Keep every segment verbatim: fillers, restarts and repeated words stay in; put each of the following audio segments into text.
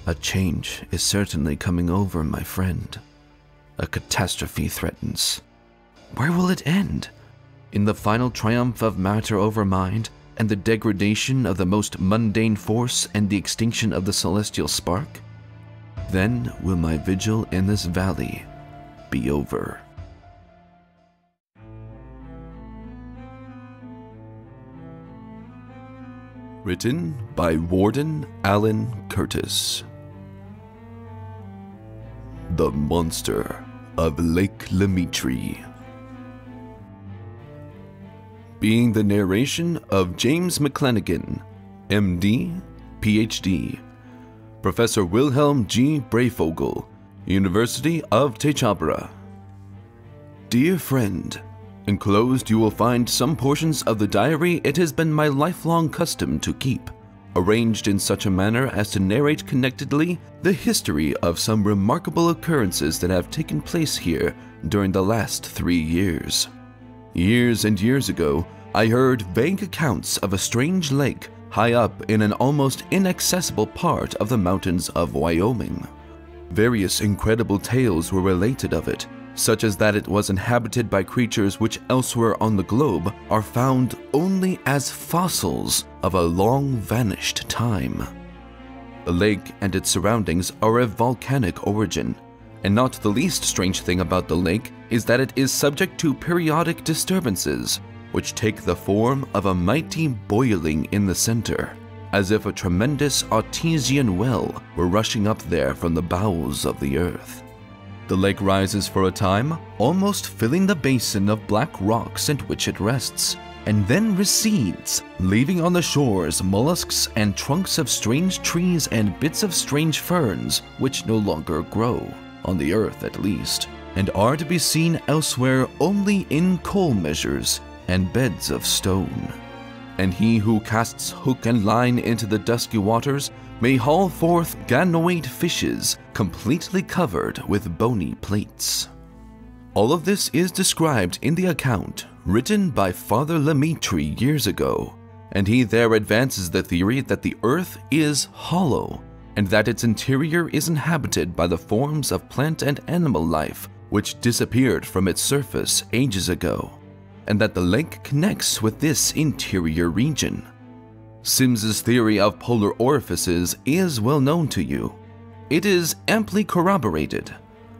A change is certainly coming over, my friend. A catastrophe threatens. Where will it end? In the final triumph of matter over mind, and the degradation of the most mundane force and the extinction of the celestial spark? Then will my vigil in this valley be over. Written by Warden Alan Curtis. The Monster of Lake LaMetrie. Being the narration of James McLennegan, M D, P H D, Professor Wilhelm G. Breyfogle, University of Techabra. Dear friend, enclosed you will find some portions of the diary it has been my lifelong custom to keep, arranged in such a manner as to narrate connectedly the history of some remarkable occurrences that have taken place here during the last three years. Years and years ago, I heard vague accounts of a strange lake high up in an almost inaccessible part of the mountains of Wyoming. Various incredible tales were related of it, such as that it was inhabited by creatures which elsewhere on the globe are found only as fossils of a long vanished time. The lake and its surroundings are of volcanic origin, and not the least strange thing about the lake is that it is subject to periodic disturbances, which take the form of a mighty boiling in the center, as if a tremendous artesian well were rushing up there from the bowels of the earth. The lake rises for a time, almost filling the basin of black rocks in which it rests, and then recedes, leaving on the shores mollusks and trunks of strange trees and bits of strange ferns which no longer grow, on the earth at least, and are to be seen elsewhere only in coal measures and beds of stone. And he who casts hook and line into the dusky waters may haul forth ganoid fishes completely covered with bony plates. All of this is described in the account written by Father LaMetrie years ago, and he there advances the theory that the earth is hollow, and that its interior is inhabited by the forms of plant and animal life which disappeared from its surface ages ago, and that the lake connects with this interior region. Sims's theory of polar orifices is well known to you. It is amply corroborated.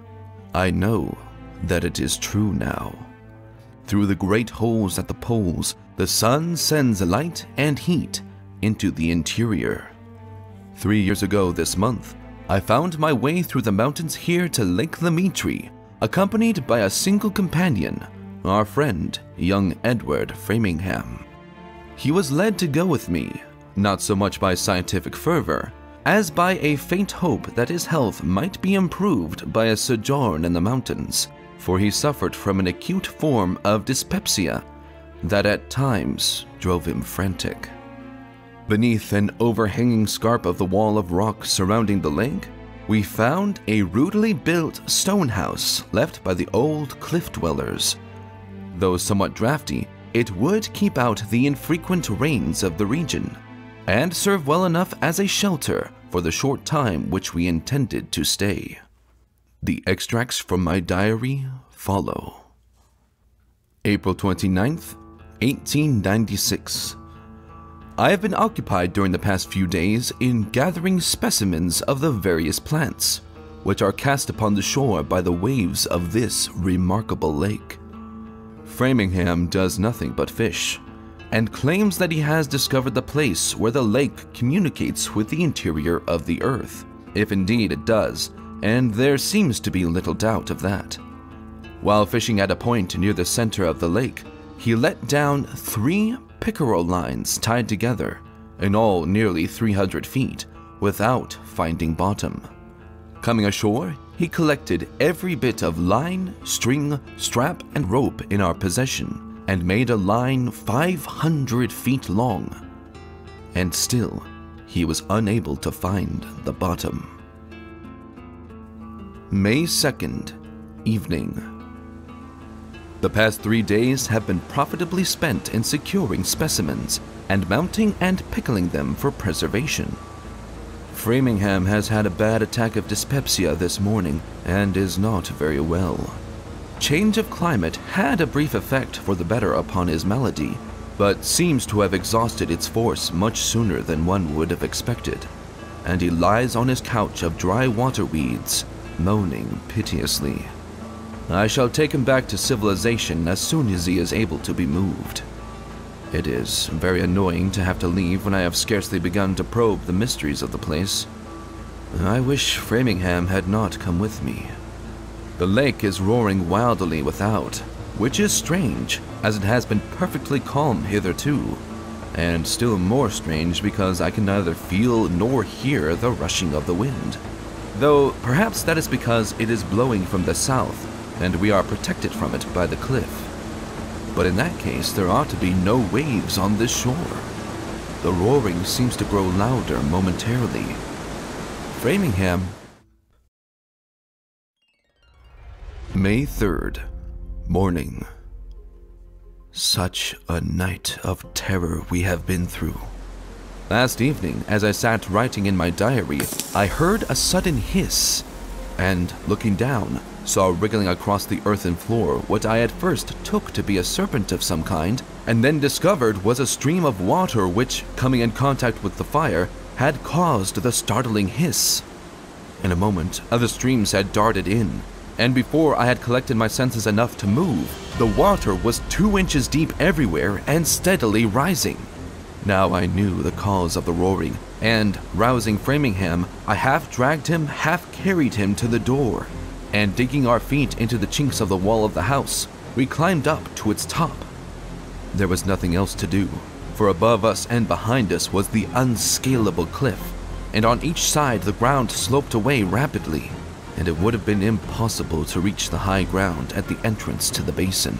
I know that it is true now. Through the great holes at the poles, the sun sends light and heat into the interior. Three years ago this month, I found my way through the mountains here to Lake LaMetrie, accompanied by a single companion, our friend, young Edward Framingham. He was led to go with me, not so much by scientific fervor, as by a faint hope that his health might be improved by a sojourn in the mountains, for he suffered from an acute form of dyspepsia that at times drove him frantic. Beneath an overhanging scarp of the wall of rock surrounding the lake, we found a rudely built stone house left by the old cliff dwellers. Though somewhat drafty, it would keep out the infrequent rains of the region, and serve well enough as a shelter for the short time which we intended to stay. The extracts from my diary follow. April twenty-ninth, eighteen ninety-six. I have been occupied during the past few days in gathering specimens of the various plants, which are cast upon the shore by the waves of this remarkable lake. Framingham does nothing but fish, and claims that he has discovered the place where the lake communicates with the interior of the earth, if indeed it does, and there seems to be little doubt of that. While fishing at a point near the center of the lake, he let down three pickerel lines tied together, in all nearly three hundred feet, without finding bottom. Coming ashore, he collected every bit of line, string, strap, and rope in our possession, and made a line five hundred feet long. And still, he was unable to find the bottom. May second, evening. The past three days have been profitably spent in securing specimens and mounting and pickling them for preservation. Framingham has had a bad attack of dyspepsia this morning and is not very well. Change of climate had a brief effect for the better upon his malady, but seems to have exhausted its force much sooner than one would have expected, and he lies on his couch of dry water weeds, moaning piteously. I shall take him back to civilization as soon as he is able to be moved. It is very annoying to have to leave when I have scarcely begun to probe the mysteries of the place. I wish Framingham had not come with me. The lake is roaring wildly without, which is strange, as it has been perfectly calm hitherto, and still more strange because I can neither feel nor hear the rushing of the wind. Though perhaps that is because it is blowing from the south, and we are protected from it by the cliff. But in that case, there ought to be no waves on this shore. The roaring seems to grow louder momentarily. Framingham. May third, morning. Such a night of terror we have been through. Last evening, as I sat writing in my diary, I heard a sudden hiss, and looking down, saw wriggling across the earthen floor what I at first took to be a serpent of some kind, and then discovered was a stream of water which, coming in contact with the fire, had caused the startling hiss. In a moment, other streams had darted in, and before I had collected my senses enough to move, the water was two inches deep everywhere and steadily rising. Now I knew the cause of the roaring, and, rousing Framingham, I half dragged him, half carried him to the door, and digging our feet into the chinks of the wall of the house, we climbed up to its top. There was nothing else to do, for above us and behind us was the unscalable cliff, and on each side the ground sloped away rapidly, and it would have been impossible to reach the high ground at the entrance to the basin.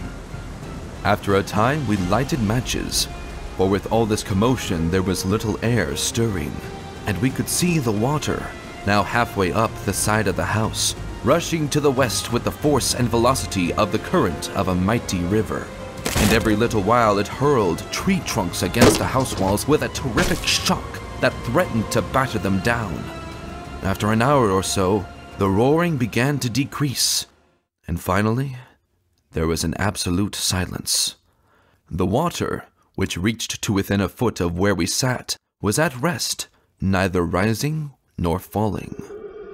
After a time we lighted matches, for with all this commotion there was little air stirring, and we could see the water, now halfway up the side of the house, rushing to the west with the force and velocity of the current of a mighty river. And every little while it hurled tree trunks against the house walls with a terrific shock that threatened to batter them down. After an hour or so, the roaring began to decrease, and finally, there was an absolute silence. The water, which reached to within a foot of where we sat, was at rest, neither rising nor falling.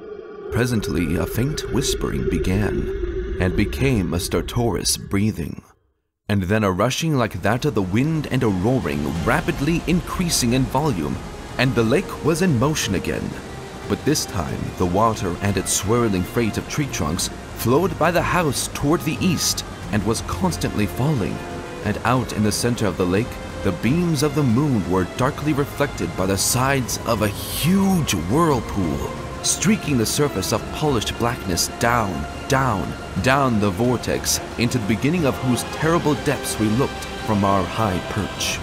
Presently, a faint whispering began, and became a stertorous breathing, and then a rushing like that of the wind and a roaring, rapidly increasing in volume, and the lake was in motion again. But this time, the water and its swirling freight of tree trunks flowed by the house toward the east, and was constantly falling, and out in the center of the lake, the beams of the moon were darkly reflected by the sides of a huge whirlpool, streaking the surface of polished blackness down, down, down the vortex, into the beginning of whose terrible depths we looked from our high perch.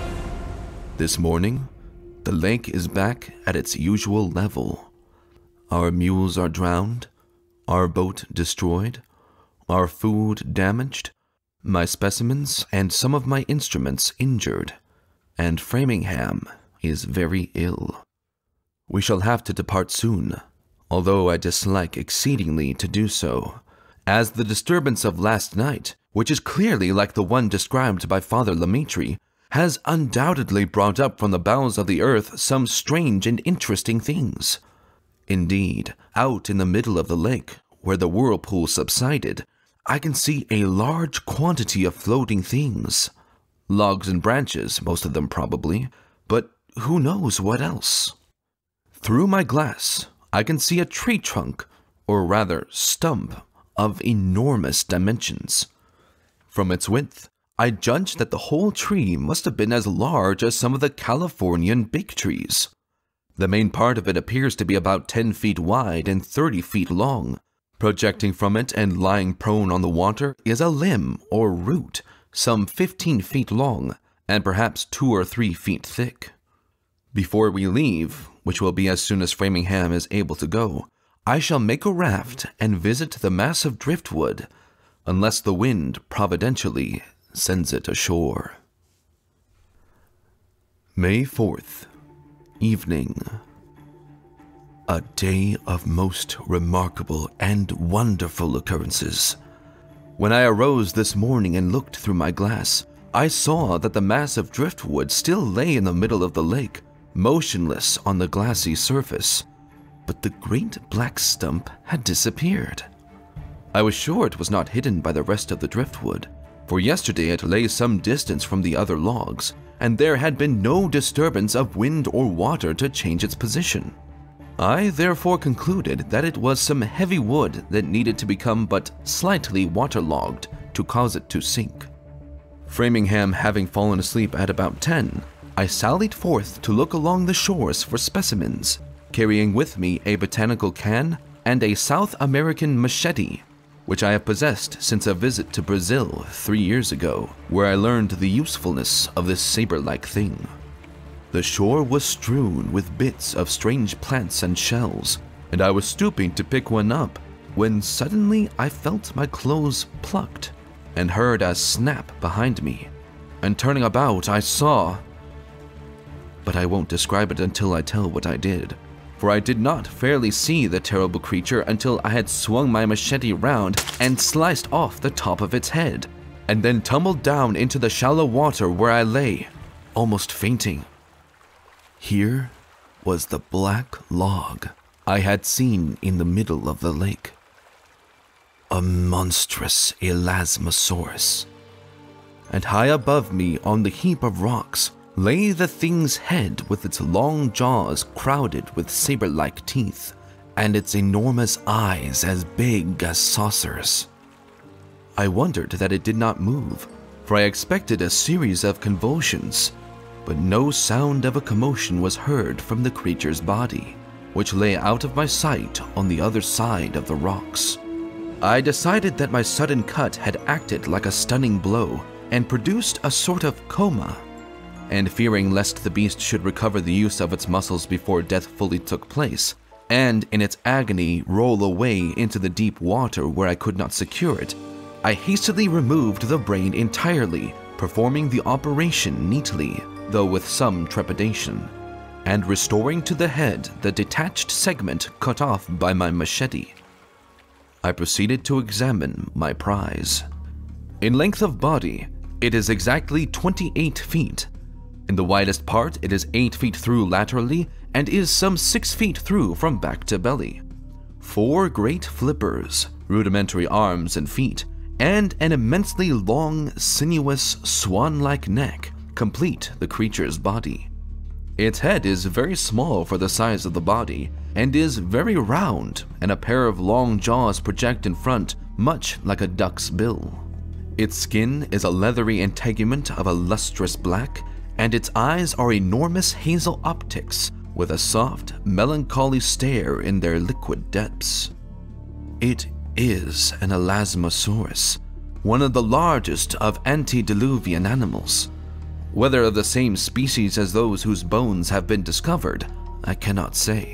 This morning, the lake is back at its usual level. Our mules are drowned, our boat destroyed, our food damaged, my specimens and some of my instruments injured, and Framingham is very ill. We shall have to depart soon, although I dislike exceedingly to do so, as the disturbance of last night, which is clearly like the one described by Father LaMetrie, has undoubtedly brought up from the bowels of the earth some strange and interesting things. Indeed, out in the middle of the lake, where the whirlpool subsided, I can see a large quantity of floating things. Logs and branches, most of them probably, but who knows what else? Through my glass, I can see a tree trunk, or rather stump, of enormous dimensions. From its width, I judged that the whole tree must have been as large as some of the Californian big trees. The main part of it appears to be about ten feet wide and thirty feet long. Projecting from it and lying prone on the water is a limb or root, some fifteen feet long and perhaps two or three feet thick. Before we leave, which will be as soon as Framingham is able to go, I shall make a raft and visit the mass of driftwood, unless the wind providentially sends it ashore. May fourth, evening. A day of most remarkable and wonderful occurrences. When I arose this morning and looked through my glass, I saw that the mass of driftwood still lay in the middle of the lake, motionless on the glassy surface, but the great black stump had disappeared. I was sure it was not hidden by the rest of the driftwood, for yesterday it lay some distance from the other logs, and there had been no disturbance of wind or water to change its position. I therefore concluded that it was some heavy wood that needed to become but slightly waterlogged to cause it to sink. Framingham having fallen asleep at about ten, I sallied forth to look along the shores for specimens, carrying with me a botanical can and a South American machete, which I have possessed since a visit to Brazil three years ago, where I learned the usefulness of this saber-like thing. The shore was strewn with bits of strange plants and shells, and I was stooping to pick one up when suddenly I felt my clothes plucked and heard a snap behind me, and turning about I saw... But I won't describe it until I tell what I did, for I did not fairly see the terrible creature until I had swung my machete round and sliced off the top of its head, and then tumbled down into the shallow water where I lay, almost fainting. Here was the black log I had seen in the middle of the lake. A monstrous Elasmosaurus. And high above me on the heap of rocks lay the thing's head with its long jaws crowded with saber-like teeth, and its enormous eyes as big as saucers. I wondered that it did not move, for I expected a series of convulsions, but no sound of a commotion was heard from the creature's body, which lay out of my sight on the other side of the rocks. I decided that my sudden cut had acted like a stunning blow and produced a sort of coma, and fearing lest the beast should recover the use of its muscles before death fully took place, and in its agony roll away into the deep water where I could not secure it, I hastily removed the brain entirely, performing the operation neatly, though with some trepidation, and restoring to the head the detached segment cut off by my machete. I proceeded to examine my prize. In length of body, it is exactly twenty-eight feet. In the widest part, it is eight feet through laterally and is some six feet through from back to belly. Four great flippers, rudimentary arms and feet, and an immensely long, sinuous, swan-like neck complete the creature's body. Its head is very small for the size of the body, and is very round, and a pair of long jaws project in front, much like a duck's bill. Its skin is a leathery integument of a lustrous black, and its eyes are enormous hazel optics, with a soft, melancholy stare in their liquid depths. It is an Elasmosaurus, one of the largest of antediluvian animals. Whether of the same species as those whose bones have been discovered, I cannot say.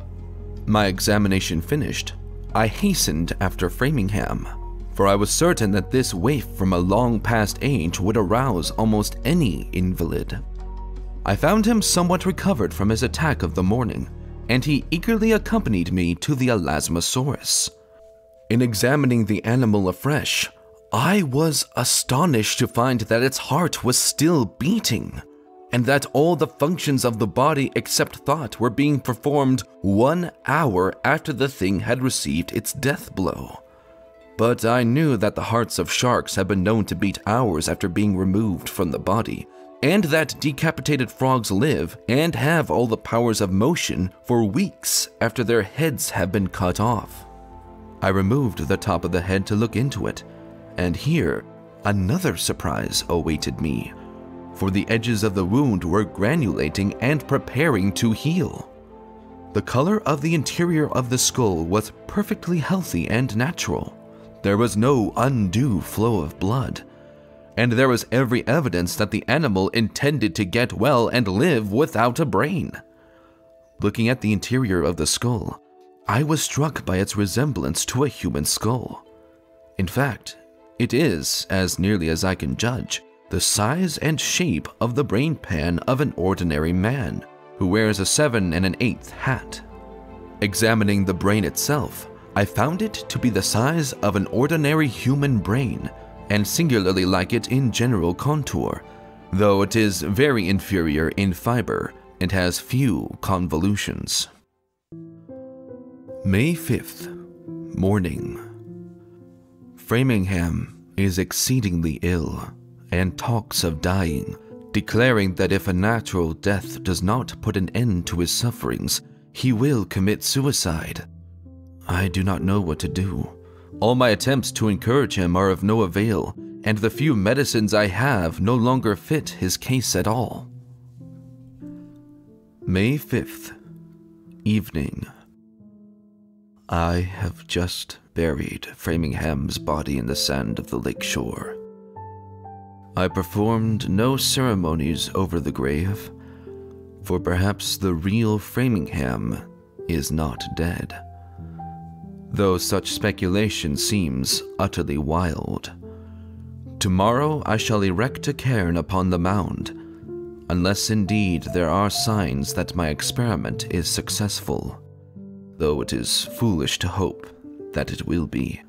My examination finished, I hastened after Framingham, for I was certain that this waif from a long-past age would arouse almost any invalid. I found him somewhat recovered from his attack of the morning, and he eagerly accompanied me to the Elasmosaurus. In examining the animal afresh, I was astonished to find that its heart was still beating, and that all the functions of the body except thought were being performed one hour after the thing had received its death blow. But I knew that the hearts of sharks have been known to beat hours after being removed from the body, and that decapitated frogs live and have all the powers of motion for weeks after their heads have been cut off. I removed the top of the head to look into it, and here another surprise awaited me, for the edges of the wound were granulating and preparing to heal. The color of the interior of the skull was perfectly healthy and natural. There was no undue flow of blood, and there was every evidence that the animal intended to get well and live without a brain. Looking at the interior of the skull, I was struck by its resemblance to a human skull. In fact, it is, as nearly as I can judge, the size and shape of the brain pan of an ordinary man, who wears a seven and an eighth hat. Examining the brain itself, I found it to be the size of an ordinary human brain, and singularly like it in general contour, though it is very inferior in fiber and has few convolutions. May fifth, morning. Framingham is exceedingly ill and talks of dying, declaring that if a natural death does not put an end to his sufferings, he will commit suicide. I do not know what to do. All my attempts to encourage him are of no avail, and the few medicines I have no longer fit his case at all. May fifth, evening. I have just buried Framingham's body in the sand of the lake shore. I performed no ceremonies over the grave, for perhaps the real Framingham is not dead, though such speculation seems utterly wild. Tomorrow I shall erect a cairn upon the mound, unless indeed there are signs that my experiment is successful, though it is foolish to hope that it will be.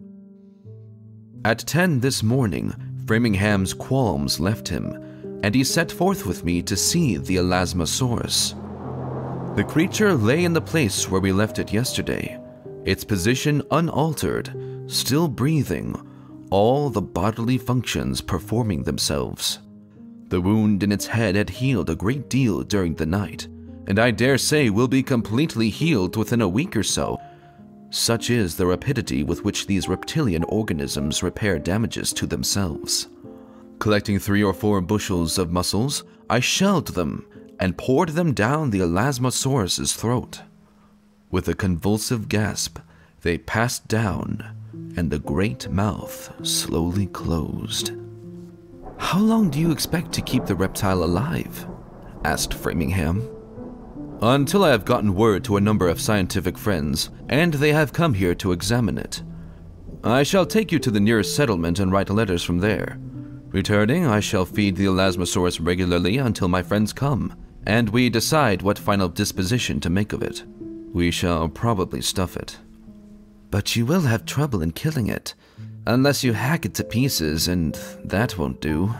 At ten this morning, Framingham's qualms left him, and he set forth with me to see the Elasmosaurus. The creature lay in the place where we left it yesterday, its position unaltered, still breathing, all the bodily functions performing themselves. The wound in its head had healed a great deal during the night, and I dare say will be completely healed within a week or so. Such is the rapidity with which these reptilian organisms repair damages to themselves. Collecting three or four bushels of mussels, I shelled them and poured them down the Elasmosaurus's throat. With a convulsive gasp, they passed down, and the great mouth slowly closed. "How long do you expect to keep the reptile alive?" asked Framingham. "Until I have gotten word to a number of scientific friends, and they have come here to examine it. I shall take you to the nearest settlement and write letters from there. Returning, I shall feed the Elasmosaurus regularly until my friends come, and we decide what final disposition to make of it. We shall probably stuff it." "But you will have trouble in killing it, unless you hack it to pieces, and that won't do.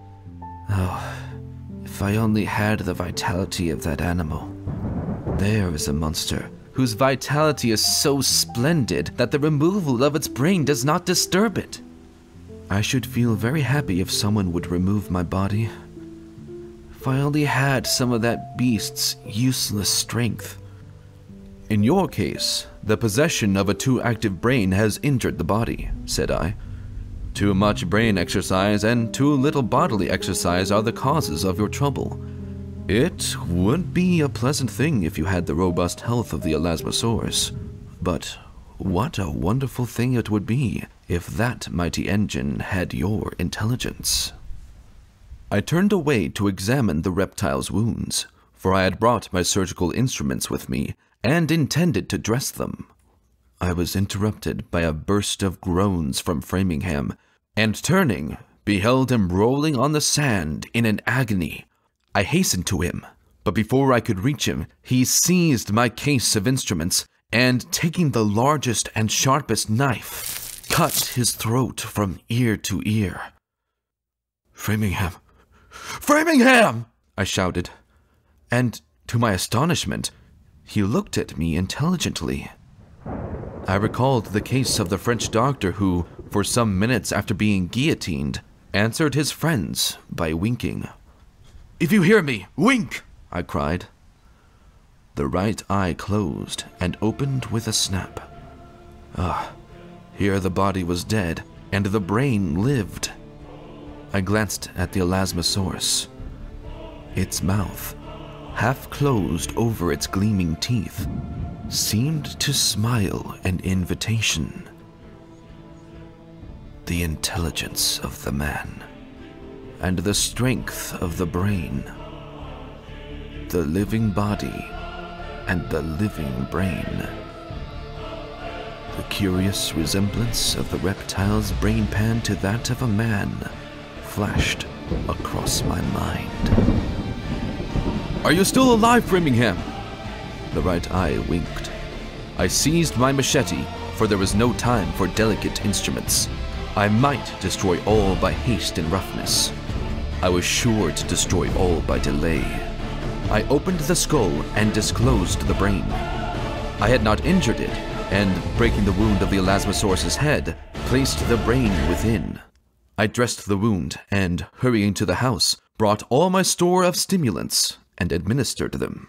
Oh, if I only had the vitality of that animal. There is a monster whose vitality is so splendid that the removal of its brain does not disturb it. I should feel very happy if someone would remove my body. If I only had some of that beast's useless strength." "In your case, the possession of a too active brain has injured the body," said I. "Too much brain exercise and too little bodily exercise are the causes of your trouble. It would be a pleasant thing if you had the robust health of the Elasmosaurus, but what a wonderful thing it would be if that mighty engine had your intelligence." I turned away to examine the reptile's wounds, for I had brought my surgical instruments with me and intended to dress them. I was interrupted by a burst of groans from Framingham, and turning, beheld him rolling on the sand in an agony. I hastened to him, but before I could reach him, he seized my case of instruments, and taking the largest and sharpest knife, cut his throat from ear to ear. "Framingham! Framingham!" I shouted, and to my astonishment, he looked at me intelligently. I recalled the case of the French doctor who, for some minutes after being guillotined, answered his friends by winking. "If you hear me, wink!" I cried. The right eye closed and opened with a snap. Ah, here the body was dead, and the brain lived. I glanced at the Elasmosaurus. Its mouth, half closed over its gleaming teeth, seemed to smile an invitation. The intelligence of the man, and the strength of the brain, the living body and the living brain. The curious resemblance of the reptile's brain pan to that of a man flashed across my mind. "Are you still alive, Framingham?" The right eye winked. I seized my machete, for there was no time for delicate instruments. I might destroy all by haste and roughness. I was sure to destroy all by delay. I opened the skull and disclosed the brain. I had not injured it, and, breaking the wound of the Elasmosaurus's head, placed the brain within. I dressed the wound and, hurrying to the house, brought all my store of stimulants and administered them.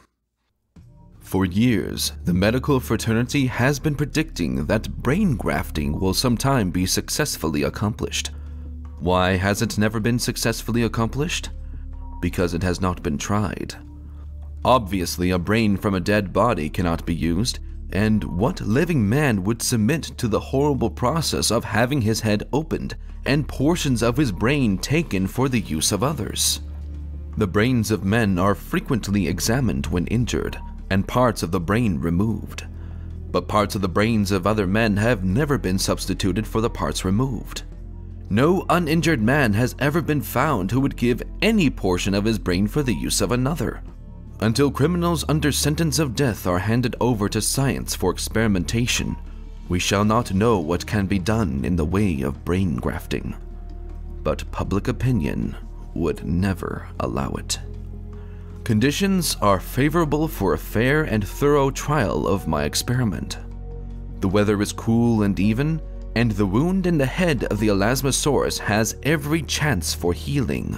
For years, the medical fraternity has been predicting that brain grafting will sometime be successfully accomplished. Why has it never been successfully accomplished? Because it has not been tried. Obviously, a brain from a dead body cannot be used, and what living man would submit to the horrible process of having his head opened and portions of his brain taken for the use of others? The brains of men are frequently examined when injured, and parts of the brain removed. But parts of the brains of other men have never been substituted for the parts removed. No uninjured man has ever been found who would give any portion of his brain for the use of another. Until criminals under sentence of death are handed over to science for experimentation, we shall not know what can be done in the way of brain grafting. But public opinion would never allow it. Conditions are favorable for a fair and thorough trial of my experiment. The weather is cool and even, and the wound in the head of the Elasmosaurus has every chance for healing.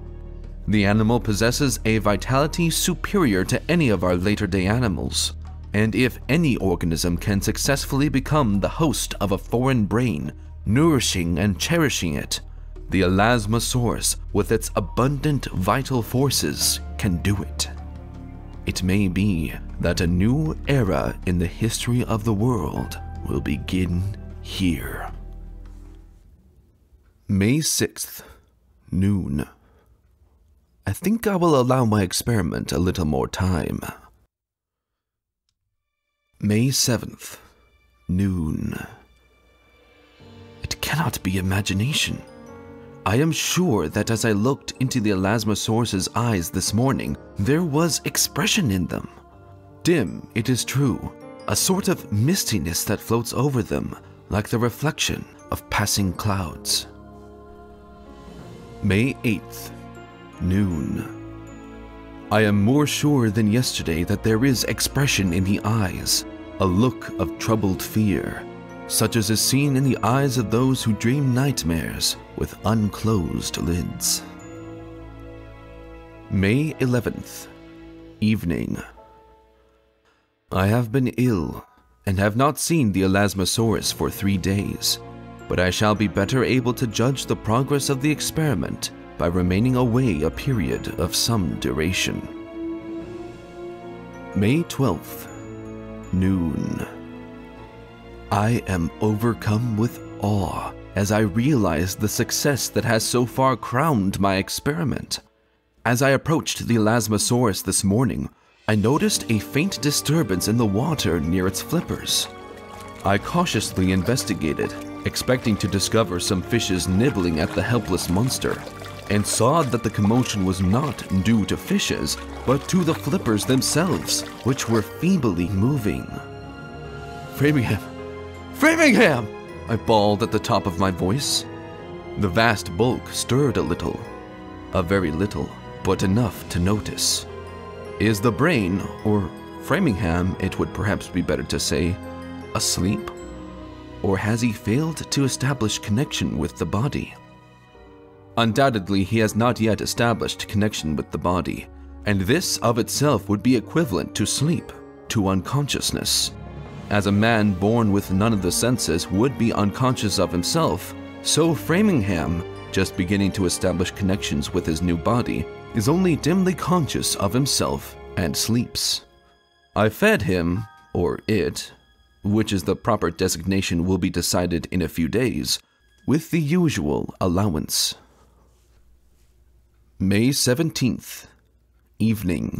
The animal possesses a vitality superior to any of our later-day animals, and if any organism can successfully become the host of a foreign brain, nourishing and cherishing it, the Elasmosaurus, with its abundant vital forces, can do it. It may be that a new era in the history of the world will begin here. May sixth, noon. I think I will allow my experiment a little more time. May seventh, noon. It cannot be imagination. I am sure that as I looked into the Elasmosaurus's eyes this morning, there was expression in them. Dim, it is true, a sort of mistiness that floats over them, like the reflection of passing clouds. May eighth, noon. I am more sure than yesterday that there is expression in the eyes, a look of troubled fear, such as is seen in the eyes of those who dream nightmares with unclosed lids. May eleventh, evening. I have been ill and have not seen the Elasmosaurus for three days, but I shall be better able to judge the progress of the experiment by remaining away a period of some duration. May twelfth, noon. I am overcome with awe as I realize the success that has so far crowned my experiment. As I approached the Elasmosaurus this morning, I noticed a faint disturbance in the water near its flippers. I cautiously investigated, expecting to discover some fishes nibbling at the helpless monster, and saw that the commotion was not due to fishes, but to the flippers themselves, which were feebly moving. Framingham! Framingham! I bawled at the top of my voice. The vast bulk stirred a little. A very little, but enough to notice. Is the brain, or Framingham, it would perhaps be better to say, asleep? Or has he failed to establish connection with the body? Undoubtedly, he has not yet established connection with the body, and this of itself would be equivalent to sleep, to unconsciousness. As a man born with none of the senses would be unconscious of himself, so Framingham, just beginning to establish connections with his new body, is only dimly conscious of himself and sleeps. I fed him, or it, which is the proper designation will be decided in a few days, with the usual allowance. May seventeenth, evening.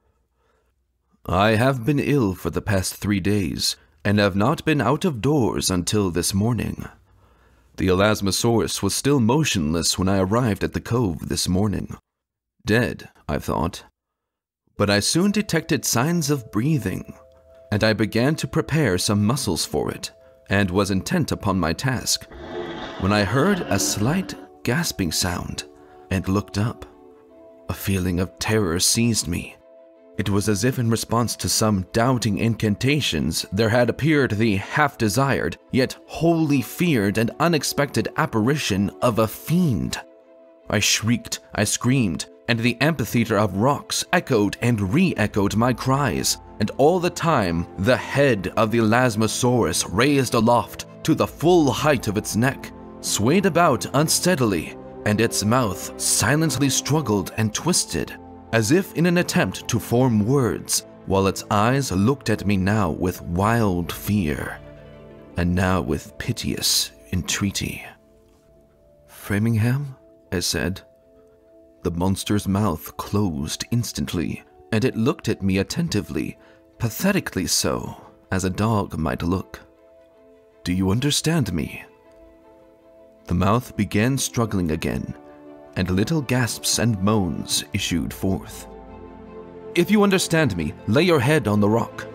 I have been ill for the past three days, and have not been out of doors until this morning. The Elasmosaurus was still motionless when I arrived at the cove this morning. Dead, I thought. But I soon detected signs of breathing. and I began to prepare some muscles for it, and was intent upon my task, when I heard a slight gasping sound and looked up. A feeling of terror seized me. It was as if in response to some doubting incantations there had appeared the half-desired, yet wholly feared and unexpected apparition of a fiend. I shrieked, I screamed, and the amphitheater of rocks echoed and re-echoed my cries, and all the time the head of the Elasmosaurus raised aloft to the full height of its neck, swayed about unsteadily, and its mouth silently struggled and twisted, as if in an attempt to form words, while its eyes looked at me now with wild fear, and now with piteous entreaty. "Framingham?" I said. The monster's mouth closed instantly, and it looked at me attentively, pathetically so, as a dog might look. "Do you understand me?" The mouth began struggling again, and little gasps and moans issued forth. "If you understand me, lay your head on the rock."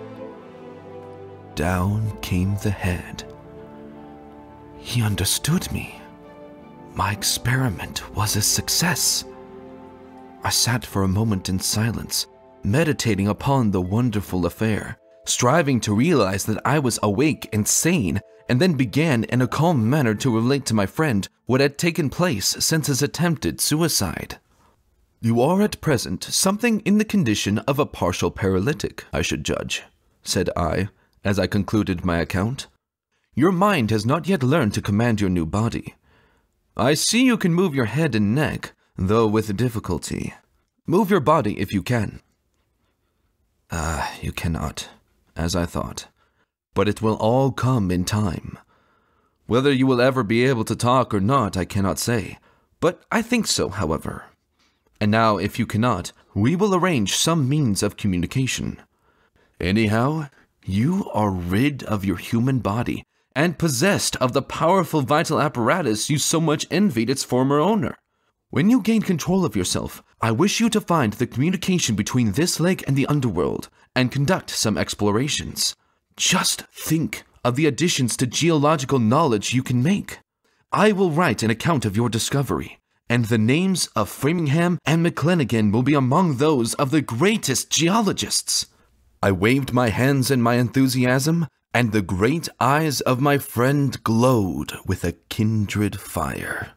Down came the head. He understood me. My experiment was a success. I sat for a moment in silence, meditating upon the wonderful affair, striving to realize that I was awake and sane, and then began in a calm manner to relate to my friend what had taken place since his attempted suicide. "You are at present something in the condition of a partial paralytic, I should judge," said I, as I concluded my account. "Your mind has not yet learned to command your new body. I see you can move your head and neck, though with difficulty. Move your body if you can." Ah, you cannot, as I thought. But it will all come in time. Whether you will ever be able to talk or not, I cannot say, but I think so, however. And now, if you cannot, we will arrange some means of communication. Anyhow, you are rid of your human body, and possessed of the powerful vital apparatus you so much envied its former owner. When you gain control of yourself, I wish you to find the communication between this lake and the underworld, and conduct some explorations. Just think of the additions to geological knowledge you can make. I will write an account of your discovery, and the names of Framingham and McLennegan will be among those of the greatest geologists." I waved my hands in my enthusiasm, and the great eyes of my friend glowed with a kindred fire.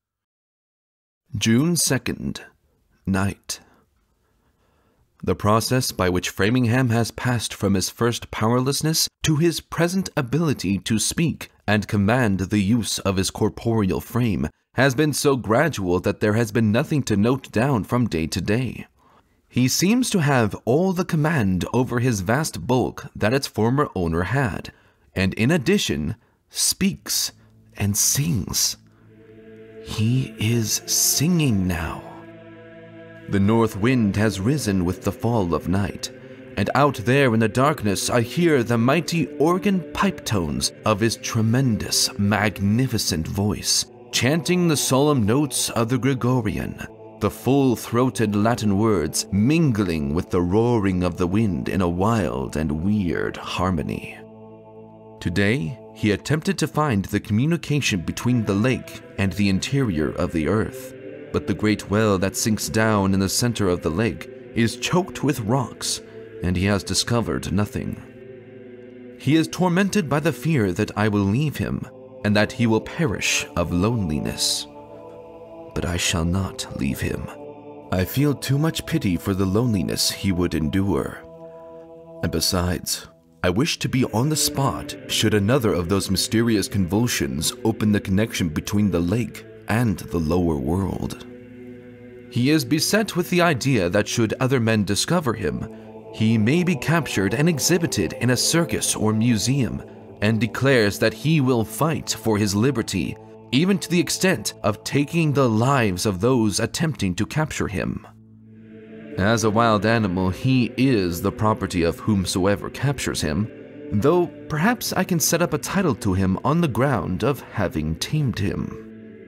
June second, night. The process by which Framingham has passed from his first powerlessness to his present ability to speak and command the use of his corporeal frame has been so gradual that there has been nothing to note down from day to day. He seems to have all the command over his vast bulk that its former owner had, and in addition, speaks and sings. He is singing now. The north wind has risen with the fall of night, and out there in the darkness I hear the mighty organ pipe tones of his tremendous, magnificent voice, chanting the solemn notes of the Gregorian, the full-throated Latin words mingling with the roaring of the wind in a wild and weird harmony. Today, he attempted to find the communication between the lake and the interior of the earth. But the great well that sinks down in the center of the lake is choked with rocks, and he has discovered nothing. He is tormented by the fear that I will leave him, and that he will perish of loneliness. But I shall not leave him. I feel too much pity for the loneliness he would endure. And besides, I wish to be on the spot should another of those mysterious convulsions open the connection between the lake and the lower world. He is beset with the idea that should other men discover him, he may be captured and exhibited in a circus or museum, and declares that he will fight for his liberty, even to the extent of taking the lives of those attempting to capture him. As a wild animal, he is the property of whomsoever captures him, though perhaps I can set up a title to him on the ground of having tamed him.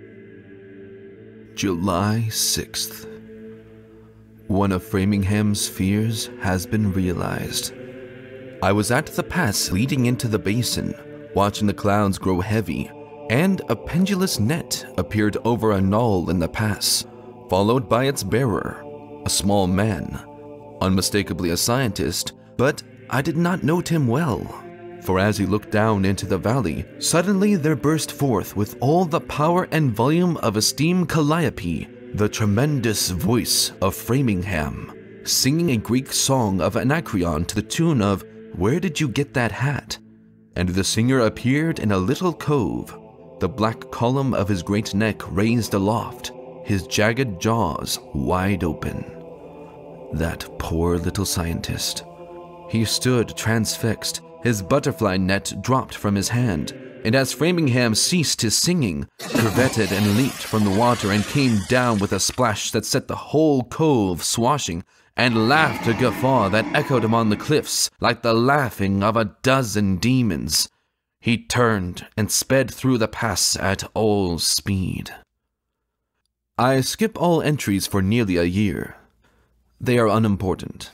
July sixth. One of Framingham's fears has been realized. I was at the pass leading into the basin, watching the clouds grow heavy, and a pendulous net appeared over a knoll in the pass, followed by its bearer, a small man, unmistakably a scientist, but I did not note him well, for as he looked down into the valley, suddenly there burst forth with all the power and volume of a steam calliope the tremendous voice of Framingham, singing a Greek song of Anacreon to the tune of "Where Did You Get That Hat?" And the singer appeared in a little cove, the black column of his great neck raised aloft, his jagged jaws wide open. That poor little scientist. He stood transfixed, his butterfly net dropped from his hand, and as Framingham ceased his singing, curvetted and leaped from the water and came down with a splash that set the whole cove swashing, and laughed a guffaw that echoed among the cliffs like the laughing of a dozen demons. He turned and sped through the pass at all speed. I skip all entries for nearly a year. They are unimportant.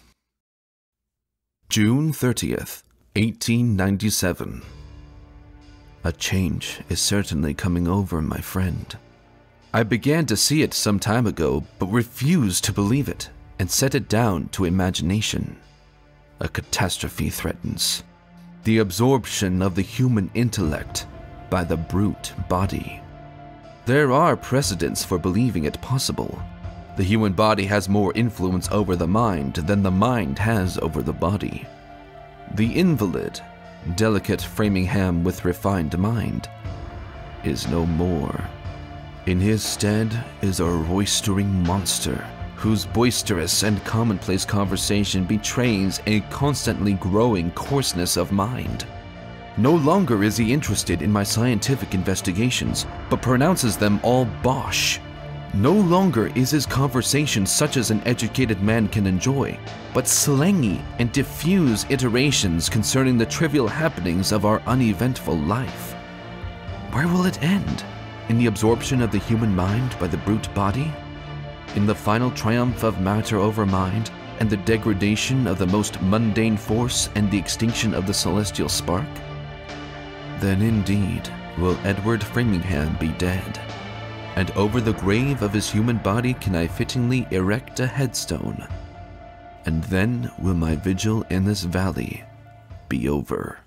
June thirtieth, eighteen ninety-seven. A change is certainly coming over, my friend. I began to see it some time ago, but refused to believe it, and set it down to imagination. A catastrophe threatens. The absorption of the human intellect by the brute body. There are precedents for believing it possible. The human body has more influence over the mind than the mind has over the body. The invalid, delicate Framingham with refined mind, is no more. In his stead is a roistering monster, whose boisterous and commonplace conversation betrays a constantly growing coarseness of mind. No longer is he interested in my scientific investigations, but pronounces them all bosh. No longer is his conversation such as an educated man can enjoy, but slangy and diffuse iterations concerning the trivial happenings of our uneventful life. Where will it end? In the absorption of the human mind by the brute body? In the final triumph of matter over mind, and the degradation of the most mundane force and the extinction of the celestial spark? Then indeed will Edward Framingham be dead, and over the grave of his human body can I fittingly erect a headstone, and then will my vigil in this valley be over.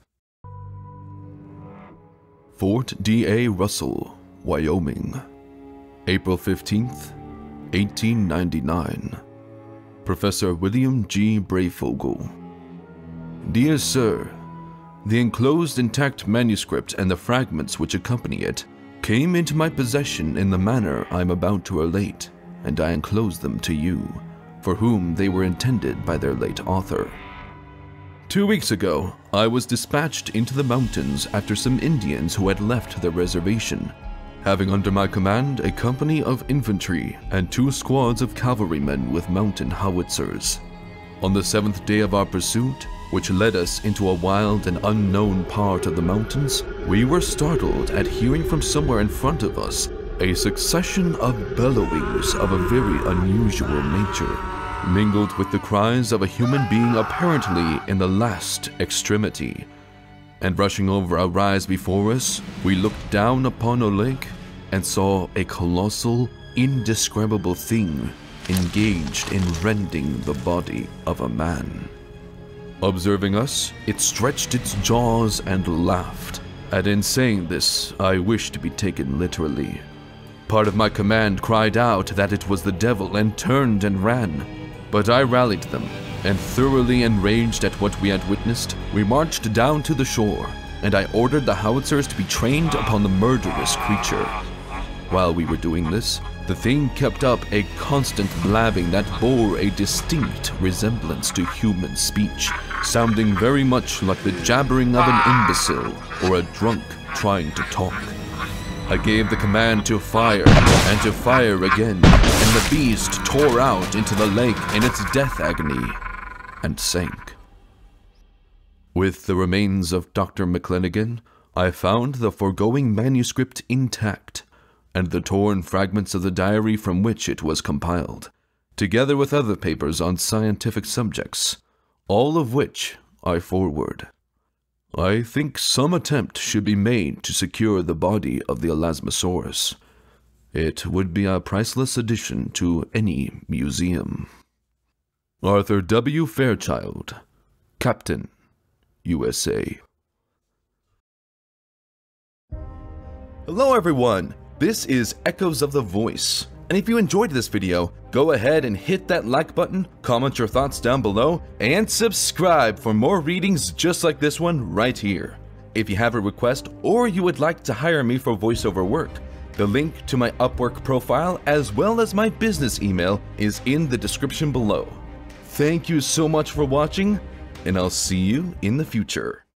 Fort D A Roussel, Wyoming, April fifteenth, eighteen ninety-nine. Professor William G. Breyfogle. Dear Sir, the enclosed intact manuscript and the fragments which accompany it came into my possession in the manner I am about to relate, and I enclose them to you, for whom they were intended by their late author. Two weeks ago, I was dispatched into the mountains after some Indians who had left their reservation, having under my command a company of infantry and two squads of cavalrymen with mountain howitzers. On the seventh day of our pursuit, which led us into a wild and unknown part of the mountains, we were startled at hearing from somewhere in front of us a succession of bellowings of a very unusual nature, mingled with the cries of a human being apparently in the last extremity. And rushing over a rise before us, we looked down upon a lake and saw a colossal, indescribable thing engaged in rending the body of a man. Observing us, it stretched its jaws and laughed, and in saying this, I wished to be taken literally. Part of my command cried out that it was the devil and turned and ran, but I rallied them, and thoroughly enraged at what we had witnessed, we marched down to the shore, and I ordered the howitzers to be trained upon the murderous creature. While we were doing this, the thing kept up a constant blabbing that bore a distinct resemblance to human speech, sounding very much like the jabbering of an imbecile or a drunk trying to talk. I gave the command to fire, and to fire again, and the beast tore out into the lake in its death agony, and sank. With the remains of Doctor McLennegan, I found the foregoing manuscript intact, and the torn fragments of the diary from which it was compiled, together with other papers on scientific subjects, all of which I forward. I think some attempt should be made to secure the body of the Elasmosaurus. It would be a priceless addition to any museum. Arthur W. Fairchild, Captain, U S A. Hello everyone, this is Echoes of the Voice, and if you enjoyed this video, go ahead and hit that like button, comment your thoughts down below, and subscribe for more readings just like this one right here. If you have a request or you would like to hire me for voiceover work, the link to my Upwork profile as well as my business email is in the description below. Thank you so much for watching, and I'll see you in the future.